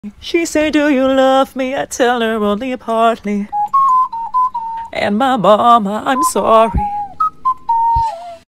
She say, do you love me? I tell her only partly. And my mama, I'm sorry.